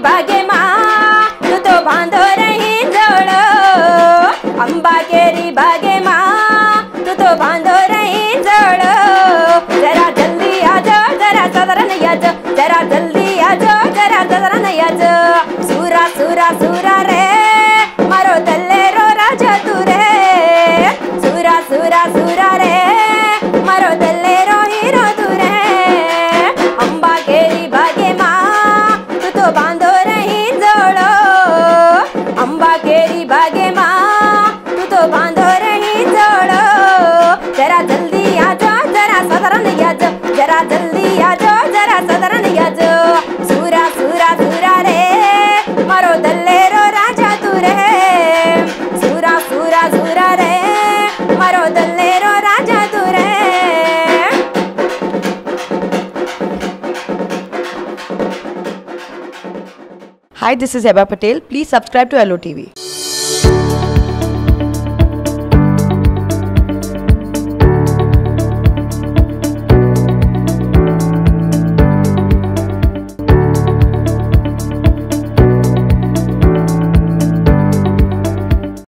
भागे माँ तू तो बांधो रही जोड़ो, अम्बा केरी भागे माँ तू तो बांधो रही जोड़ो। जरा जल्दी आ जाओ जरा सदरन आ जाओ, जरा जल्दी आ जाओ जरा सदरन आ जाओ। सूरा सूरा सूरा रे मारो दल्लेरो राजा तू रे, सूरा सूरा सूरा रे मारो दल्लेरो हीरो तू रे। अम्बा केरी भागे माँ तू तो बांधो रही जोड़ो, अम्बा केरी भागे माँ तू तो बांधो रही जोड़ो। जरा जल्दी आ जाओ जरा सदरन आ जाओ, जरा जल्दी आ जाओ जरा सदरन आ जाओ। सूरा सूरा सूरा रे मारो दल्लेरो राजा तू रे, सूरा सूरा सूरा रे मारो दल्लेरो राजा तू रे। Hi, this is Heba Patel. Please subscribe to LOTV.